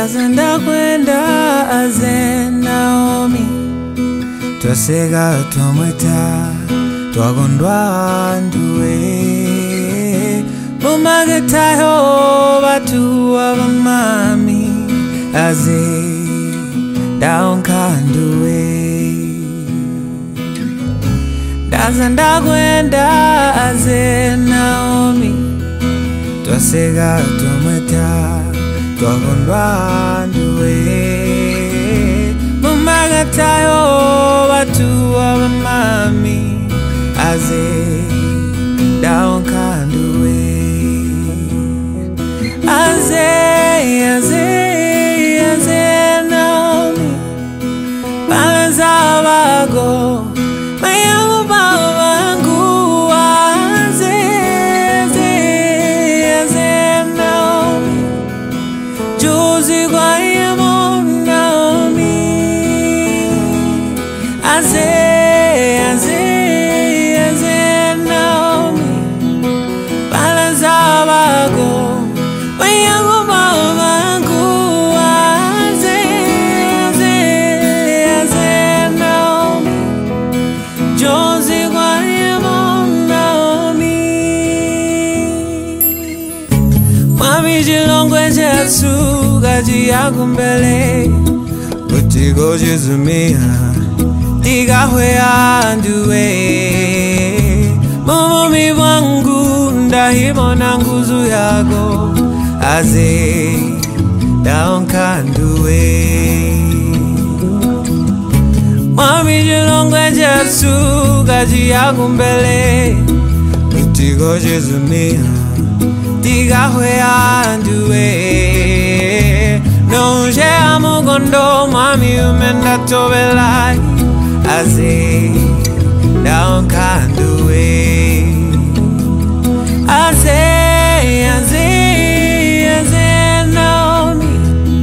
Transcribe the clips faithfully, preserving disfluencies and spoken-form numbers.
Ndazenda kwenda aze Naomi, twasega twamweta twagondwa nduwe, mumagetayo batu abamami aze daonka nduwe. Ndazenda kwenda aze Naomi, twasega twamweta twagondwa nduwe, mumagetayo batu abamami aze daonka nduwe. Aze, aze, aze Naomi, balazabago mayangu babangu. Aze, aze, aze Naomi, Jozi kwa yamo Naomi. Aze, aze, aze Naomi, balazabago mayangu babangu. Aze, aze, aze Naomi, Jozi kwa yamo Naomi. Mami jilongwe Jesu gaji yako mbele, utigo jizumia tiga hwea nduwe. Mumumi wangu ndahibona nguzu yako aze daonka nduwe. Mami jilongwe Jesu gaji yako mbele, utigo jizumia tiga hwea nduwe. Nonje amugondo mami umenda tobelai aze daonka nduwe. Aze, aze, aze Naomi,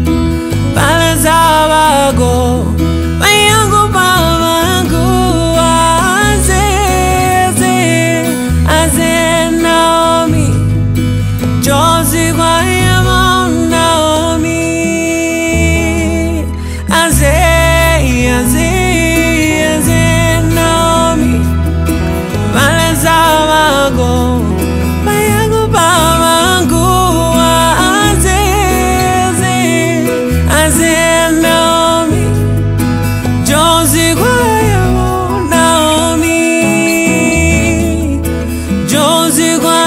balazabago mayangu babangu. Aze, aze, aze Naomi, Jozi kwa yamo Naomi. Aze, aze, aze Naomi, balazabago mayangu babangu. Aze, aze, aze Naomi, Jozi kwa yamo Naomi. Jozi kwa